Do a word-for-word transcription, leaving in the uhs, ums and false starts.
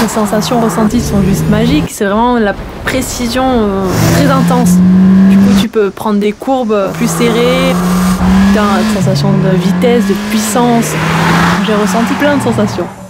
Les sensations ressenties sont juste magiques, c'est vraiment la précision euh, très intense. Du coup, tu peux prendre des courbes plus serrées, tu as une sensation de vitesse, de puissance. J'ai ressenti plein de sensations.